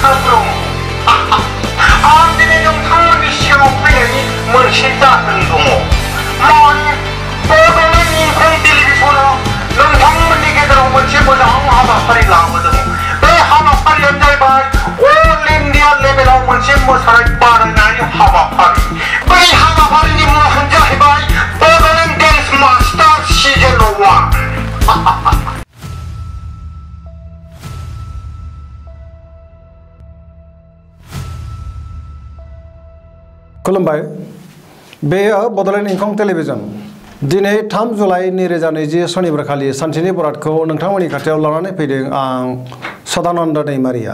ब्रुं आं दिनै नोंथांमोननि सिगाङाव फैनायनि मोनसे जाहोन दङ माने बड'लेण्ड इंखं टेलिभिजनआ नोंथांमोननि गेजेराव मोनसे मोजां हाबाफारि लाबोदों बे हाबाफारियानो जाहैबाय अल इन्डिया लेभेलाव मोनसे मोसानाय बादायनाय हाबाफारि बै हाबाफारिनि मुङानो जाहैबाय बड'लेण्ड डेन्स मास्टार सिजन 1 खुलुमबाय बेयो बड'लेण्ड इंखं टेलिभिजन दिनै 3 जुलाइ 2020 शनिबारखालि सानसेनि बरादखौ नोंथांमोननि खाथियाव लानानै फैदों आं सदानन्द दैमारिया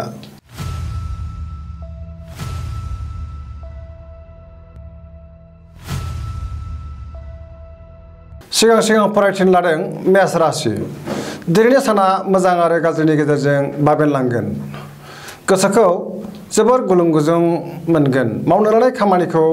सिगां फरायथिन लादों मेष राशि दिनैनि साना मोजां आरो गाज्रिनि गेजेरजों बाबेनलांगोन गोसोखौ जोबोर गुलुं गुजुं मोनगोन मावनो लानाय खामानिखौ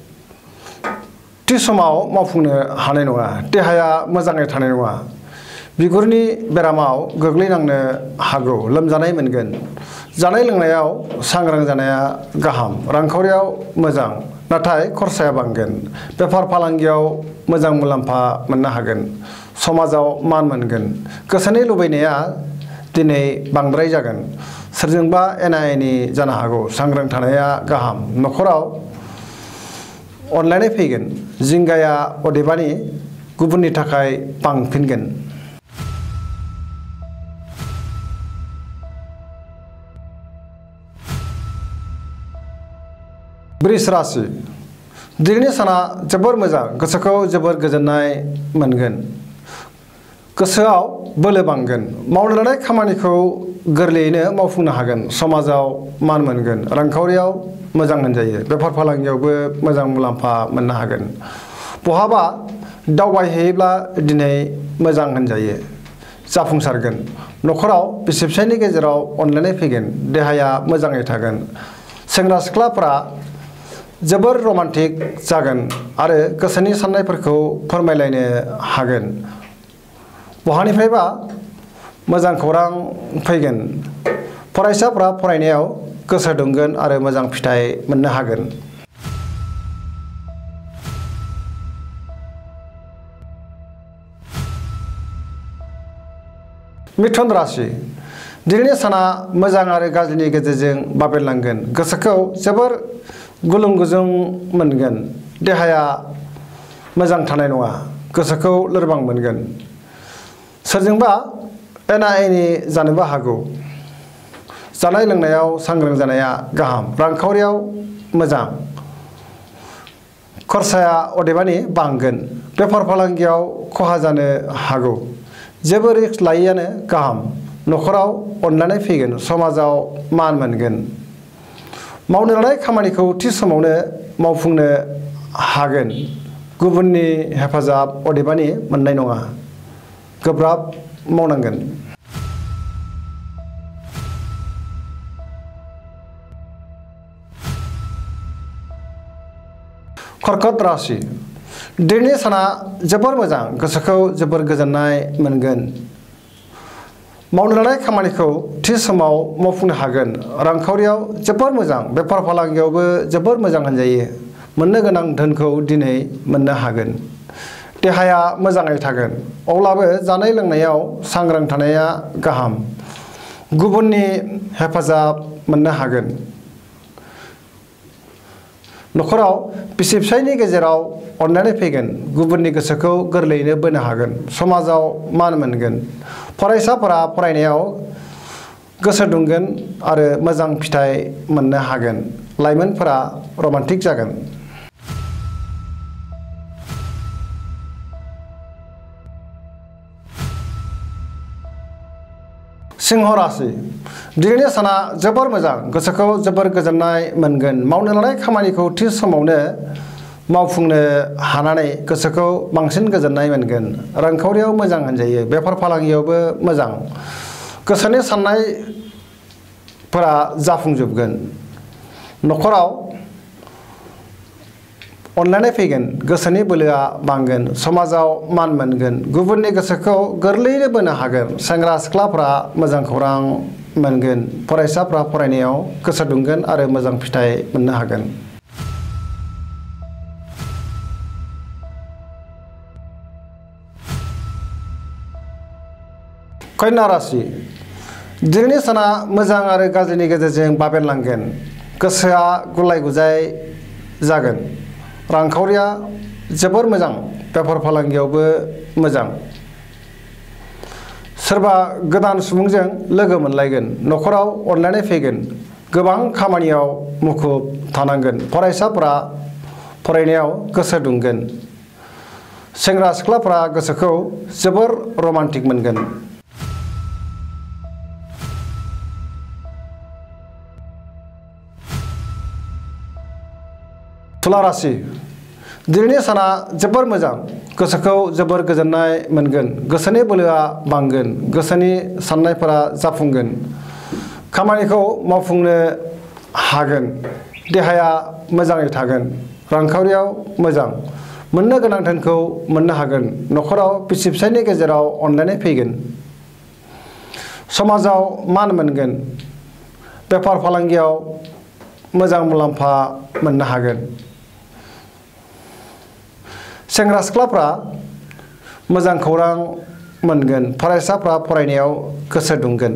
थि समाव मावफुंनो हानाय नङा देहाया मोजाङै थानाय नङा बिगुरनि बेरामाव गोग्लैनांनो हागौ लोमजानाय मोनगोन जानाय लोंनायाव सांग्रां जानाया गाहाम रांखावरियाव मोजां नाथाय खरसाया बांगोन बेफार फालांगियाव मोजां मुलाम्फा मोननो हागोन समाजाव मान मोनगोन गोसोनि लुबैनाया दिनै बांद्राय जागोन सोरजोंबा एना एनि जानो हागौ सांग्रां थानाया गाहाम नखराव अनलायनाय फैगोन जिंगाया अदेबानि गुबुननि थाखाय बांफिनगोन वृष राशि दिनैनि साना जोबोर मोजां गोसोखौ जोबोर गोजोननाय मोनगोन गोसोआव बोलो बांगोन मावनो लानाय खामानिखौ गोरलैयैनो मावफुंनो हागोन समाजाव मान मोनगोन रांखावरियाव मोजां होनजायो बेफार फालांगियावबो मोजां मुलाम्फा मोननो हागोन बहाबा दावबायहैयोब्ला दिनै मोजां होनजायो जाफुंसारगोन नखराव बिसि फिसायनि गेजेराव अनलायनाय फैगोन देहाया मोजाङै थागोन सेंग्रा सिख्लाफोरा जोबोर रमान्टिक जागोन आरो गोसोनि साननायफोरखौ फोरमायलायनो हागोन बहानिफ्रायबा मोजां खौरां फैगोन फरायसाफ्रा फरायनायाव गोसो दुंगोन आरो मोजां फिथाइ मोननो हागोन मिथुन राशि दिनैनि साना मोजां आरो गाज्रिनि गेजेरजों बाबेनलांगोन गोसोखौ जोबोर गुलुं गुजुं मोनगोन देहाया मोजां थानाय नङा गोसोखौ लोरबां मोनगोन सोरजोंबा एना एनि जानोबो हागौ जानाय लोंनायाव सांग्रां जानाया गाहाम रांखावरियाव मोजां खरसाया अदेबानि बांगोन बेफार फालांगियाव खहा जानो हागौ जेबो रिस्क लायैयानो गाहाम नखराव अनलायनाय फैगोन समाजाव मान मोनगोन मावनो लानाय खामानिखौ थि समावनो मावफुंनो हागोन गुबुननि हेफाजाब अदेबानि मोननाय नङा गोब्राब मावनांगोन कर्कट राशि दिनैनि साना जोबोर मोजां गोसोखौ जोबोर गोजोननाय मोनगोन मावनो लानाय खामानिखौ थि समाव मावफुंनो हागोन रांखावरियाव जोबोर मोजां बेफार फालांगियावबो जोबोर मोजां होनजायो मोननो गोनां धोनखौ दिनै मोननो हागोन देहाया मोजाङै थागोन अब्लाबो जानाय लोंनायाव सांग्रां थानाया गाहाम गुबुननि हेफाजाब मोननो हागोन नखराव बिसि फिसायनि गेजेराव अनलायनाय फैगोन गुबुननि गोसोखौ गोरलैयैनो बोनो हागोन समाजाव मान मोनगोन फरायसाफोरा फरायनायाव गोसो दुंगोन आरो मोजां फिथाइ मोननो हागोन लाइमोनफोरा रमान्टिक जागोन सिंह राशि दिनैनि साना जोबोर मोजां गोसोखौ जोबोर गोजोननाय मोनगोन मावनो लानाय खामानिखौ थि समावनो मावफुंनो हानानै गोसोखौ बांसिन गोजोननाय मोनगोन रांखावरियाव मोजां होनजायो बेफार फालांगियावबो मोजां गोसोनि साननायफोरा जाफुंजोबगोन नखराव अनलायनाय फैगोन गोसोनि बोलोआ बांगोन समाजाव मान मोनगोन गुबुननि गोसोखौ गोरलैयैनो बोनो हागोन सेंग्रा सिख्लाफोरा मोजां खौरां मोनगोन फरायसाफ्रा फरायनायाव गोसो दुंगोन आरो मोजां फिथाइ मोननो हागोन। कन्या राशि दिनैनि साना मोजां आरो गाज्रिनि गेजेरजों बाबेनलांगोन गोसोआ गुलाय गुजाय जागोन रांखावरिया जोबोर मोजां बेफार फालांगियावबो मोजां सोरबा गोदान सुबुंजों लोगो मोनलायगोन न'खराव अनलायनाय फैगोन गोबां खामानियाव मुखुब थानांगोन फरायसाफोरा फरायनायाव गोसो दुंगोन सेंग्रा सिख्लाफोरा गोसोखौ जोबोर रमान्टिक मोनगोन। तुला राशि दिनैनि साना जोबोर मोजां गोसोखौ जोबोर गोजोननाय मोनगोन गोसोनि बोलोआ बांगोन गोसोनि साननायफोरा जाफुंगोन खामानिखौ मावफुंनो हागोन देहाया मोजाङै थागोन रांखावरियाव मोजां मोननो गोनां धोनखौ मोननो हागोन न'खराव बिसि फिसायनि गेजेराव अनलायनाय फैगोन समाजाव मान मोनगोन बेफार फालांगियाव मोजां मुलाम्फा मोननो हागोन सेंग्रा सिख्लाफ्रा मोजां खौरां मोनगोन फरायसाफ्रा फरायनायाव गोसो दुंगोन।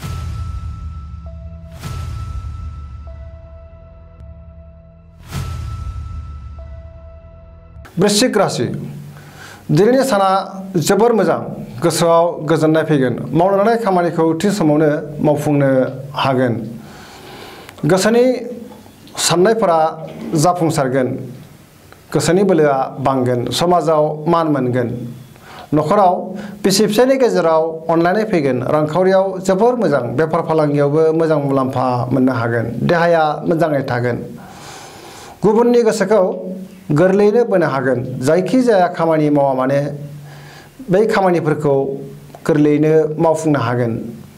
वृश्चिक राशि दिनैनि साना जोबोर मोजां गोसोआव गोजोननाय फैगोन मावनो लानाय खामानिखौ थि समावनो मावफुंनो हागोन गोसोनि साननायफोरा जाफुंसारगोन गोसोनि बोलोआ बांगोन समाजाव मान मोनगोन न'खराव बिसि फिसायनि गेजेराव अनलायनाय फैगोन रांखावरियाव जोबोर मोजां बेफार फालांगियावबो मोजां मुलाम्फा मोननो हागोन देहाया मोजाङै थागोन गुबुननि गोसोखौ गोरलैयैनो बोनो हागोन जायखिजाया खामानि मावा माने बै खामानिफोरखौ गोरलैयैनो मावफुंनो हागोन।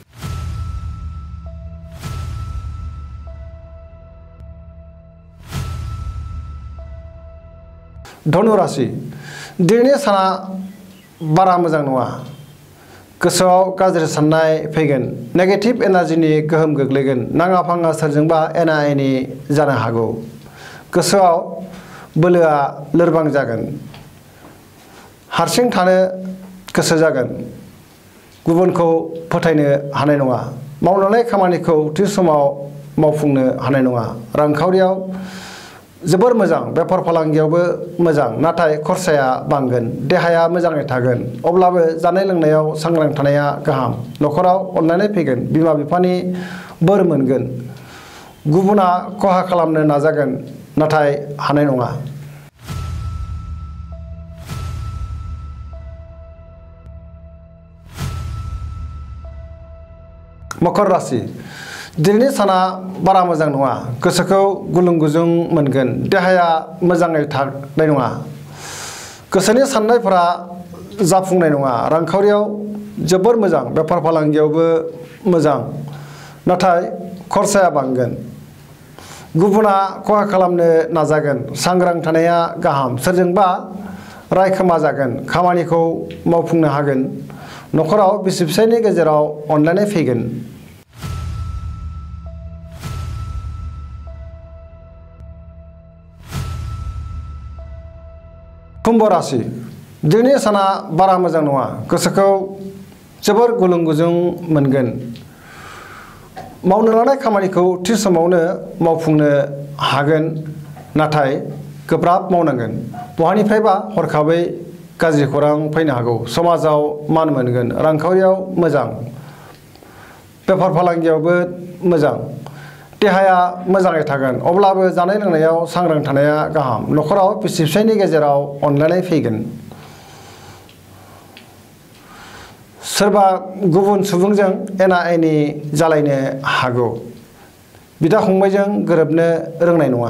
धनु राशि दिनैनि साना बारा मोजां नङा गोसोआव गाज्रि साननाय फैगोन नेगेटिभ एनार्जिनि गोहोम गोग्लैगोन नाङा फाङा सोरजोंबा एना एनि जानो हागौ गोसोआव बोलोआ लोरबां जागोन हारसिं थानो गोसो जागोन गुबुनखौ फोथायनो हानाय नङा मावनाय खामानिखौ थि समाव मावफुंनो हानाय नङा रांखावरियाव जोबोर मोजां बेफार फालांगियावबो मोजां नाथाय खरसाया बांगोन देहाया मोजाङै थागोन अब्लाबो जानाय लोंनायाव सांग्रां थानाया गाहाम न'खराव अनलायनाय फैगोन बिमा बिफानि बोर मोनगोन गुबुना खहा खालामनो नाजागोन नाथाय हानाय नङा। मकर राशि दिनैनि साना बारा मोजां नङा गोसोखौ गुलुं गुजुं मोनगोन देहाया मोजाङै थानाय नङा गोसोनि साननायफोरा जाफुंनाय नङा रांखावरियाव जोबोर मोजां बेफार फालांगियावबो मोजां नाथाय खरसाया बांगोन गुबुना खहा खालामनो नाजागोन सांग्रां थानाया गाहाम सोरजोंबा रायखोमा जागोन खामानिखौ मावफुंनो हागोन न'खराव बिसि फिसायनि गेजेराव अनलायनाय फैगोन। कुम्भ राशि दिनैनि साना बारा मोजां नङा गोसोखौ जोबोर गुलुं गुजुं मोनगोन मावनो लानाय खामानिखौ थि समावनो मावफुंनो हागोन नाथाय गोब्राब मावनांगोन बहानिफ्रायबा हरखाबै गाज्रि खौरां फैनो हागौ समाजाव मान मोनगोन रांखावरियाव मोजां बेफार फालांगियावबो मोजां देहाया मोजाङै थागोन अब्लाबो जानाय लोंनायाव सांग्रां थानाया गाहाम न'खराव बिसि फिसायनि गेजेराव अनलायनाय फैगोन सोरबा गुबुन सुबुंजों एना एनि जालायनो हागौ बिदा फंबायजों गोरोबनो रोंनाय नङा।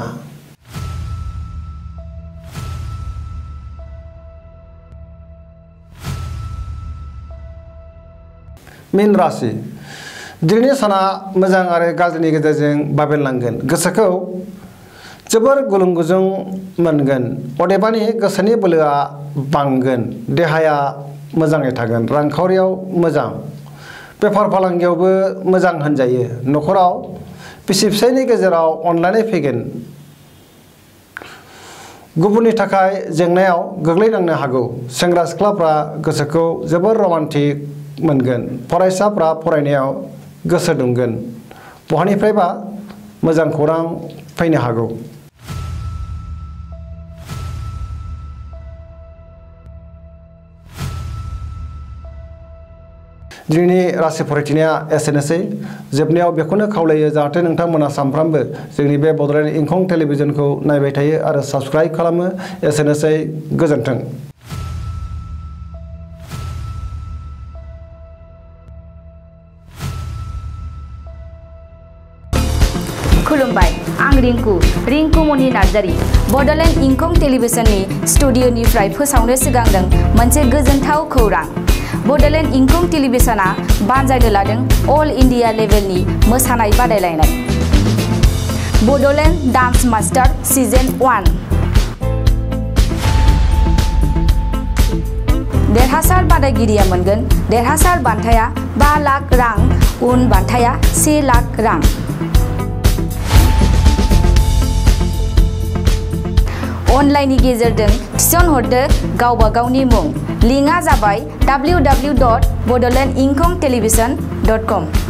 मीन राशि दिनैनि साना मोजां आरो गाज्रिनि गेजेरजों बाबेनलांगोन गोसोखौ जोबोर गुलुं गुजुं मोनगोन अदेबानि गोसोनि बोलोआ बांगोन देहाया मोजाङै थागोन रांखावरियाव मोजां बेफार फालांगियावबो मोजां होनजायो न'खराव बिसि फिसायनि गेजेराव अनलायनाय फैगोन गुबुननि थाखाय जेंनायाव गोग्लैनांनो हागौ सेंग्रा सिख्लाफ्रा गोसोखौ जोबोर रमान्टिक मोनगोन फरायसाफ्रा फरायनायाव गोसो दुंगोन बहानिफ्रायबा मोजां खौरां फैनो हागौ दिनैनि राशि फरायथिनाया एसेनोसै जोबनायाव बेखौनो खावलायो जाहाथे नोंथांमोना सानफ्रामबो जोंनि बे बड'लेण्ड इंखं टेलिभिजनखौ नायबाय थायो आरो साबस्क्राइब खालामो एसेनोसै गोजोन्थों खुलुमबाय आं रिंकु मनि नार्जारी बड'लेण्ड इंखं टेलिभिजननि स्टुडिअनिफ्राय फोसावनो सिगांदों मोनसे गोजोनथाव खौरां बड'लेण्ड इंखं टेलिभिजनआ बानजायनो लादों अल इन्डिया लेभेलनि मोसानाय बादायलायनाय बड'लेण्ड डान्स मास्टार सिजन 1 देरहासार बादायगिरिया मोनगोन देरहासार बान्थाया 5 लाख रां उन बान्थाया 1 लाख रां अनलाइननि गेजेरजों थिसनहरदो गावबा गावनि मुं लिंकआ जाबाय www.bodolandinkhongtelevision.com